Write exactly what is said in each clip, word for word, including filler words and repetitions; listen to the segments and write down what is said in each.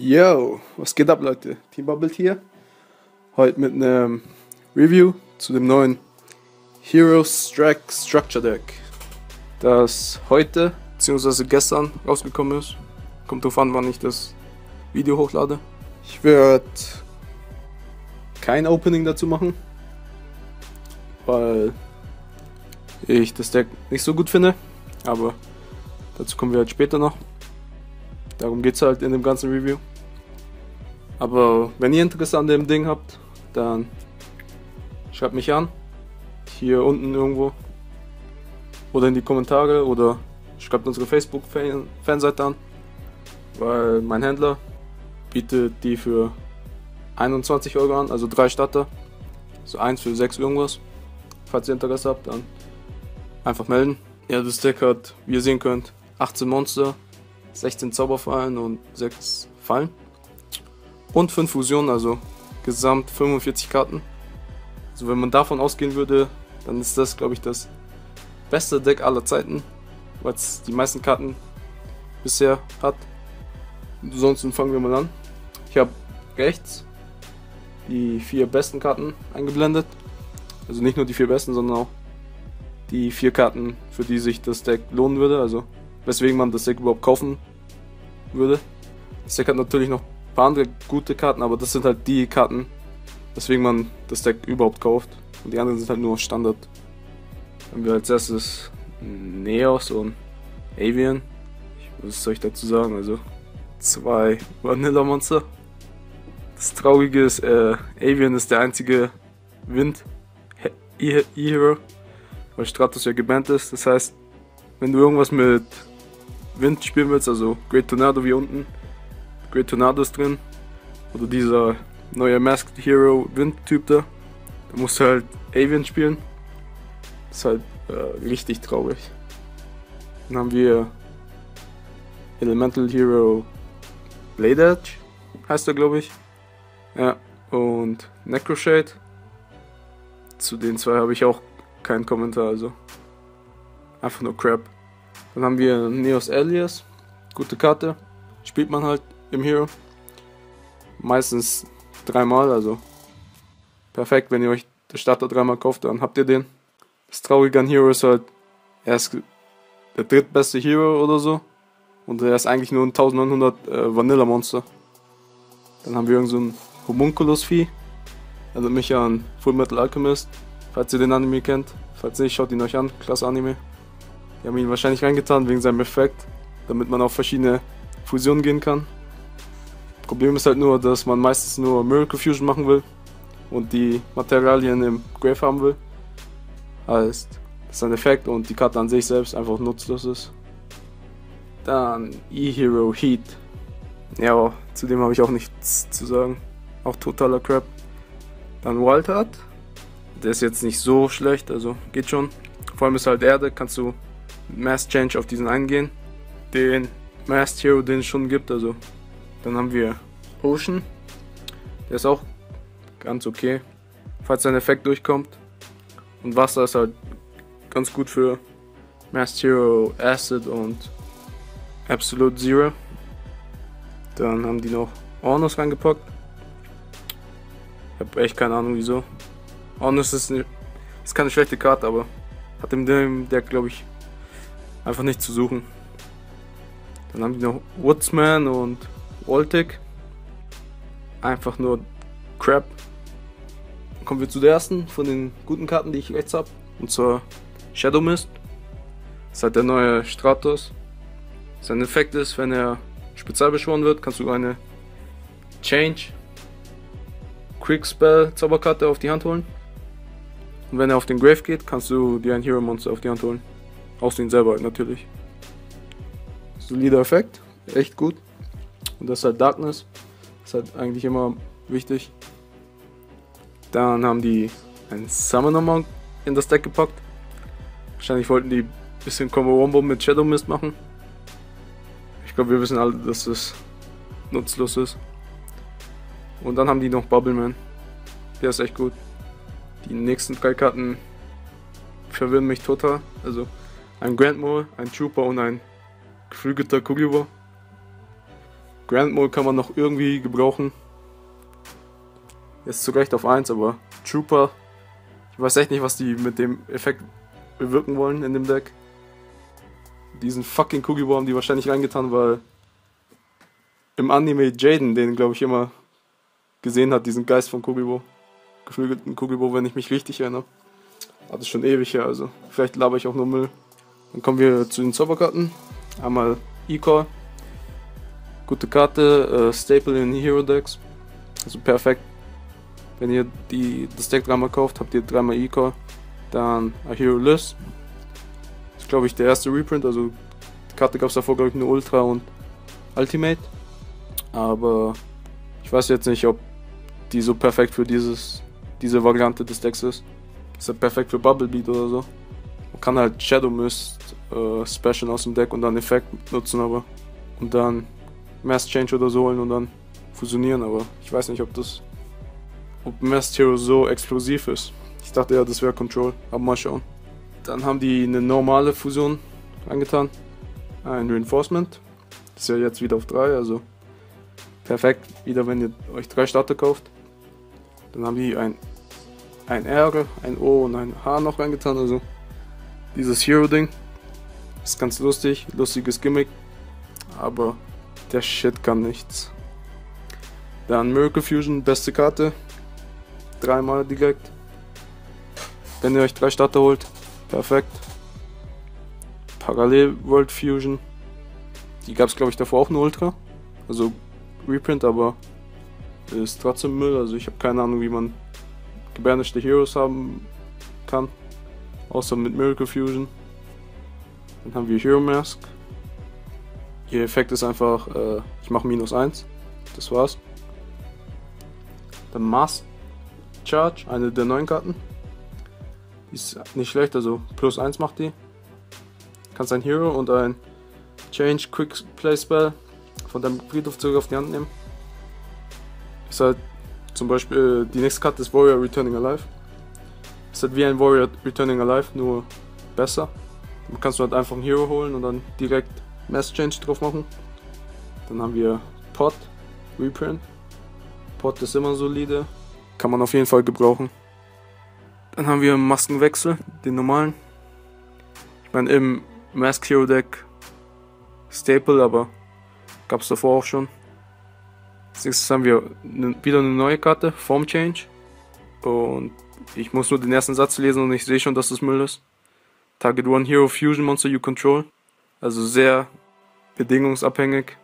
Yo, was geht ab, Leute? Team Bubbled hier. Heute mit einem Review zu dem neuen Heroes Strike Structure Deck, das heute bzw. gestern rausgekommen ist. Kommt drauf an, wann ich das Video hochlade. Ich werde kein Opening dazu machen, weil ich das Deck nicht so gut finde, aber dazu kommen wir halt später noch. Darum geht es halt in dem ganzen Review. Aber wenn ihr Interesse an dem Ding habt, dann schreibt mich an. Hier unten irgendwo. Oder in die Kommentare. Oder schreibt unsere Facebook-Fanseite an. Weil mein Händler bietet die für einundzwanzig Euro an. Also drei Starter. So eins für sechs irgendwas. Falls ihr Interesse habt, dann einfach melden. Ja, das Deck hat, wie ihr sehen könnt, achtzehn Monster, sechzehn Zauberfallen und sechs Fallen. Und fünf Fusionen, also gesamt fünfundvierzig Karten. Also wenn man davon ausgehen würde, dann ist das, glaube ich, das beste Deck aller Zeiten, weil es die meisten Karten bisher hat. Ansonsten fangen wir mal an. Ich habe rechts die vier besten Karten eingeblendet. Also nicht nur die vier besten, sondern auch die vier Karten, für die sich das Deck lohnen würde. Also weswegen man das Deck überhaupt kaufen würde. Das Deck hat natürlich noch ein paar andere gute Karten, aber das sind halt die Karten, weswegen man das Deck überhaupt kauft. Und die anderen sind halt nur Standard. Dann haben wir als erstes Neos und Avian. Was soll ich dazu sagen? Also zwei Vanilla Monster. Das Traurige ist, äh, Avian ist der einzige Wind-E-Hero, weil Stratos ja gebannt ist. Das heißt, wenn du irgendwas mit Wind spielen willst, also Great Tornado wie unten, Great Tornado ist drin, oder dieser neue Masked Hero Wind-Typ da, da musst du halt Avian spielen. Das ist halt äh, richtig traurig. Dann haben wir Elemental Hero Blade Edge, heißt er, glaube ich. Ja, und Necroshade. Zu den zwei habe ich auch keinen Kommentar, also einfach nur Crap. Dann haben wir Neos Alias, gute Karte, spielt man halt im Hero. Meistens dreimal, also perfekt, wenn ihr euch den Starter dreimal kauft, dann habt ihr den. Das Traurige an Hero ist halt, er ist der drittbeste Hero oder so. Und er ist eigentlich nur ein neunzehnhundert äh, Vanilla Monster. Dann haben wir irgend so ein Homunculus-Vieh. Erinnert mich an Full Metal Alchemist, falls ihr den Anime kennt. Falls nicht, schaut ihn euch an, klasse Anime. Die haben ihn wahrscheinlich reingetan wegen seinem Effekt, damit man auf verschiedene Fusionen gehen kann. Problem ist halt nur, dass man meistens nur Miracle Fusion machen will und die Materialien im Grave haben will. Heißt, das ist ein Effekt und die Karte an sich selbst einfach nutzlos ist. Dann E-Hero Heat. Ja, zu dem habe ich auch nichts zu sagen. Auch totaler Crap. Dann Wildheart. Der ist jetzt nicht so schlecht, also geht schon. Vor allem ist halt Erde, kannst du mit Mass Change auf diesen eingehen. Den Masked Hero, den es schon gibt, also. Dann haben wir Ocean. Der ist auch ganz okay, falls sein Effekt durchkommt. Und Wasser ist halt ganz gut für Masked Hero Acid und Absolute Zero. Dann haben die noch Ornus reingepackt. Ich habe echt keine Ahnung wieso. Ornus ist, eine, ist keine schlechte Karte, aber hat in dem Deck, glaube ich, einfach nichts zu suchen. Dann haben die noch Woodsman und Voltic. Einfach nur Crap. Dann kommen wir zu der ersten von den guten Karten, die ich rechts habe. Und zwar Shadow Mist. Das ist halt der neue Stratos. Sein Effekt ist, wenn er spezial beschworen wird, kannst du eine Change Quick Spell Zauberkarte auf die Hand holen. Und wenn er auf den Grave geht, kannst du dir ein Hero Monster auf die Hand holen. Aus den selber halt natürlich. Solider Effekt, echt gut. Und das ist halt Darkness. Das ist halt eigentlich immer wichtig. Dann haben die einen Summoner Monk in das Deck gepackt. Wahrscheinlich wollten die ein bisschen Combo Wombo mit Shadow Mist machen. Ich glaube, wir wissen alle, dass das nutzlos ist. Und dann haben die noch Bubbleman. Der ist echt gut. Die nächsten drei Karten verwirren mich total. Also ein Grand Mole, ein Trooper und ein geflügelter Kugibor. Grand Mole kann man noch irgendwie gebrauchen. Ist zu Recht auf eins, aber Trooper, ich weiß echt nicht, was die mit dem Effekt bewirken wollen in dem Deck. Diesen fucking Kugibo haben die wahrscheinlich reingetan, weil im Anime Jaden, den glaube ich immer gesehen hat, diesen Geist von Kugibo. Geflügelten Kugibo, wenn ich mich richtig erinnere. Aber das ist schon ewig her, also vielleicht laber ich auch nur Müll. Dann kommen wir zu den Zauberkarten. Einmal E-Call. Gute Karte, äh, Staple in Hero Decks. Also perfekt. Wenn ihr die, das Deck dreimal kauft, habt ihr dreimal E-Call. Dann A Hero List. Das ist glaube ich der erste Reprint, also die Karte gab es davor glaube ich nur Ultra und Ultimate. Aber ich weiß jetzt nicht, ob die so perfekt für dieses, diese Variante des Decks ist. Ist ja perfekt für Bubble Beat oder so. Man kann halt Shadow Mist äh, specialen aus dem Deck und dann Effekt nutzen, aber und dann Mass Change oder so holen und dann fusionieren, aber ich weiß nicht, ob das ob Masked Hero so explosiv ist. Ich dachte ja, das wäre Control, aber mal schauen. Dann haben die eine normale Fusion angetan. Ein Reinforcement. Das ist ja jetzt wieder auf drei, also perfekt, wieder wenn ihr euch drei Starter kauft. Dann haben die ein, ein R, ein O und ein H noch reingetan, also dieses Hero-Ding. Ist ganz lustig, lustiges Gimmick, aber der Shit kann nichts. Dann Miracle Fusion, beste Karte. Dreimal direkt. Wenn ihr euch drei Starter holt, perfekt. Parallel World Fusion. Die gab es glaube ich davor auch nur Ultra. Also Reprint, aber ist trotzdem Müll. Also ich habe keine Ahnung, wie man gebanischte Heroes haben kann. Außer mit Miracle Fusion. Dann haben wir Hero Mask. Ihr Effekt ist einfach, äh, ich mache minus eins. Das war's. Dann Mask Charge, eine der neuen Karten. Die ist nicht schlecht, also plus eins macht die. Kannst ein Hero und ein Change Quick Play Spell von deinem Friedhof zurück auf die Hand nehmen. Ist halt zum Beispiel, die nächste Karte ist Warrior Returning Alive. Ist halt wie ein Warrior Returning Alive, nur besser. Dann kannst du halt einfach einen Hero holen und dann direkt Mass Change drauf machen. Dann haben wir Pot Reprint. Pot ist immer solide. Kann man auf jeden Fall gebrauchen. Dann haben wir Maskenwechsel, den normalen. Ich meine im Masked Hero Deck Staple, aber gab es davor auch schon. Als nächstes haben wir ne, wieder eine neue Karte, Form Change. Und ich muss nur den ersten Satz lesen und ich sehe schon, dass das Müll ist. Target one Hero Fusion Monster you control. Also sehr bedingungsabhängig.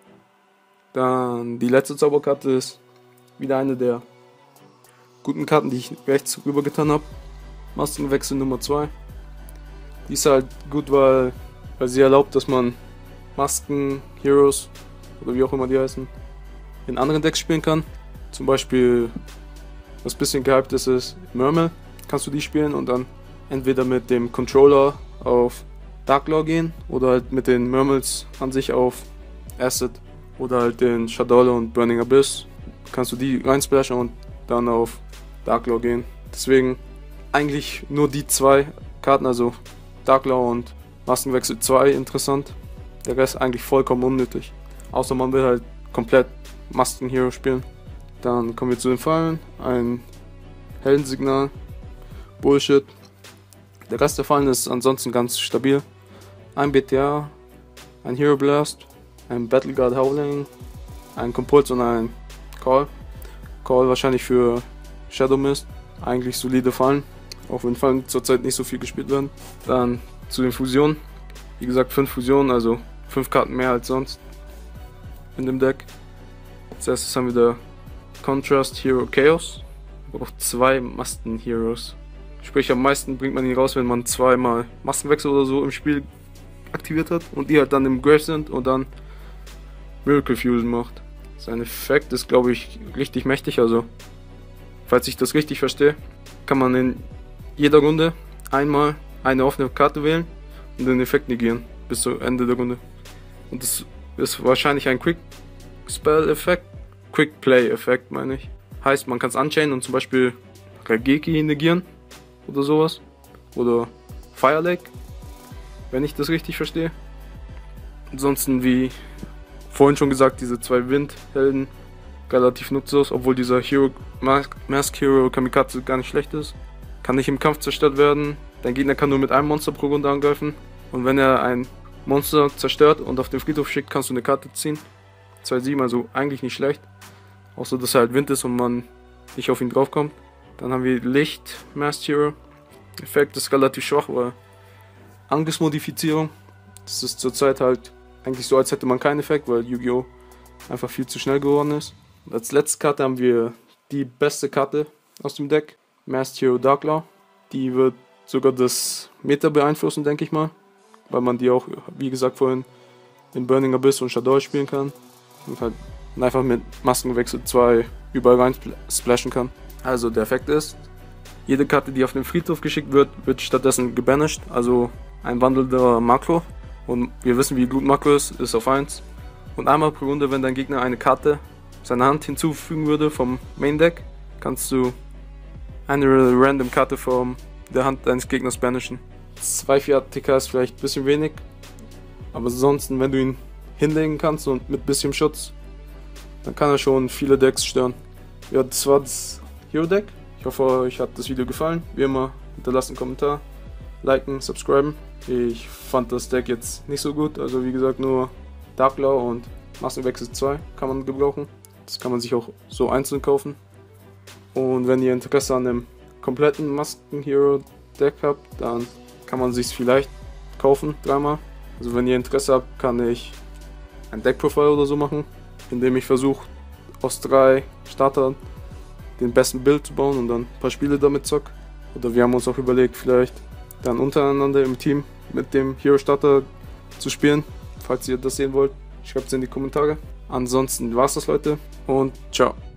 Dann die letzte Zauberkarte ist wieder eine der guten Karten, die ich rechts rüber getan habe. Maskenwechsel Nummer zwei. Die ist halt gut, weil, weil sie erlaubt, dass man Masken, Heroes oder wie auch immer die heißen, in anderen Decks spielen kann. Zum Beispiel, was ein bisschen gehypt ist, ist Murmel. Kannst du die spielen und dann entweder mit dem Controller auf Darklaw gehen oder halt mit den Murmels an sich auf Acid oder halt den Shadowless und Burning Abyss. Kannst du die reinsplashen und dann auf Darklaw gehen. Deswegen eigentlich nur die zwei Karten, also Darklaw und Maskenwechsel zwei interessant. Der Rest eigentlich vollkommen unnötig. Außer man will halt komplett Masken-Hero spielen. Dann kommen wir zu den Fallen. Ein Heldensignal. Bullshit. Der Rest der Fallen ist ansonsten ganz stabil. Ein B T A, ein Hero Blast, ein Battleguard Howling, ein Compuls und ein Call. Call wahrscheinlich für Shadow Mist. Eigentlich solide Fallen, auch wenn Fallen zurzeit nicht so viel gespielt werden. Dann zu den Fusionen. Wie gesagt, fünf Fusionen, also fünf Karten mehr als sonst in dem Deck. Als erstes haben wir da Contrast Hero Chaos. Man braucht zwei Masten Heroes. Sprich, am meisten bringt man ihn raus, wenn man zweimal Maskenwechsel oder so im Spiel aktiviert hat und die halt dann im Grave sind und dann Miracle Fusion macht. Sein Effekt ist, glaube ich, richtig mächtig. Also, falls ich das richtig verstehe, kann man in jeder Runde einmal eine offene Karte wählen und den Effekt negieren bis zum Ende der Runde. Und das ist wahrscheinlich ein Quick Spell Effekt, Quick Play Effekt meine ich. Heißt, man kann es unchainen und zum Beispiel Raigeki negieren oder sowas. Oder Fire Lake, wenn ich das richtig verstehe. Ansonsten wie vorhin schon gesagt, diese zwei Windhelden relativ nutzlos, obwohl dieser Hero, Mask Hero Kamikaze gar nicht schlecht ist. Kann nicht im Kampf zerstört werden. Dein Gegner kann nur mit einem Monster pro Runde angreifen. Und wenn er ein Monster zerstört und auf den Friedhof schickt, kannst du eine Karte ziehen. zwei sieben, also eigentlich nicht schlecht. Außer dass er halt Wind ist und man nicht auf ihn draufkommt. Dann haben wir Licht Masked Hero. Effekt ist relativ schwach, weil Angriffsmodifizierung. Das ist zurzeit halt eigentlich so, als hätte man keinen Effekt, weil Yu-Gi-Oh! Einfach viel zu schnell geworden ist. Und als letzte Karte haben wir die beste Karte aus dem Deck. Masked Hero Darklaw. Die wird sogar das Meta beeinflussen, denke ich mal. Weil man die auch, wie gesagt vorhin, in Burning Abyss und Shadow spielen kann. Und halt einfach mit Maskenwechsel zwei überall rein splashen kann. Also der Effekt ist, jede Karte, die auf den Friedhof geschickt wird, wird stattdessen gebanished. Also ein wandelnder Makro. Und wir wissen, wie gut Makro ist, ist auf eins. Und einmal pro Runde, wenn dein Gegner eine Karte seiner Hand hinzufügen würde vom Main Deck, kannst du eine random Karte von der Hand deines Gegners banishen. zwei vier A T K ist vielleicht ein bisschen wenig, aber ansonsten, wenn du ihn hinlegen kannst und mit bisschen Schutz, dann kann er schon viele Decks stören. Ja, das war das Hero Deck. Ich hoffe, euch hat das Video gefallen. Wie immer, hinterlasst einen Kommentar, liken, subscriben. Ich fand das Deck jetzt nicht so gut, also wie gesagt nur Darklaw und Maskenwechsel zwei kann man gebrauchen. Das kann man sich auch so einzeln kaufen. Und wenn ihr Interesse an einem kompletten Masken Hero Deck habt, dann kann man sich vielleicht kaufen, dreimal. Also wenn ihr Interesse habt, kann ich ein Deck-Profile oder so machen, indem ich versuche, aus drei Startern den besten Bild zu bauen und dann ein paar Spiele damit zock. Oder wir haben uns auch überlegt, vielleicht dann untereinander im Team mit dem Hero Starter zu spielen. Falls ihr das sehen wollt, schreibt es in die Kommentare. Ansonsten war's das, Leute, und ciao.